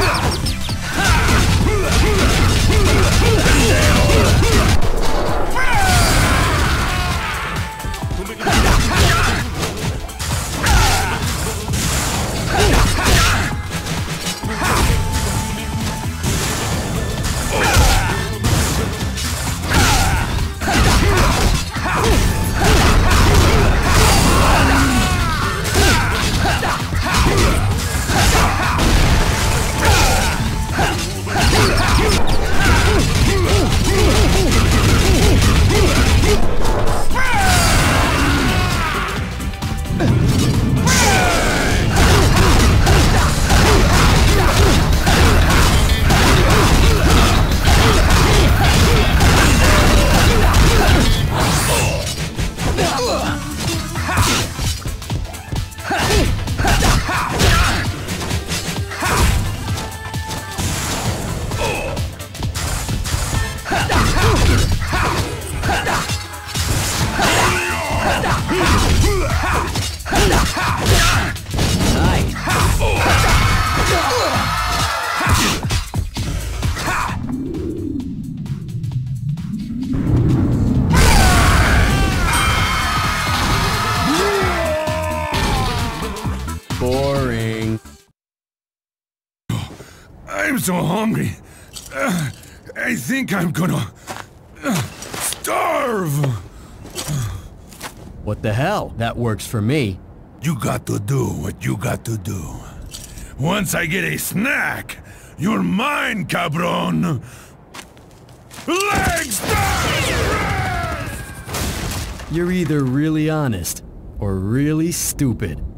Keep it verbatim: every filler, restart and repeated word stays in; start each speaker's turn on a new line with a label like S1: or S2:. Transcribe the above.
S1: Boring.
S2: I'm so hungry. Uh, I think I'm gonna uh, starve.
S1: What the hell? That works for me.
S2: You got to do what you got to do. Once I get a snack, you're mine, cabron. Legs down!
S1: You're either really honest or really stupid.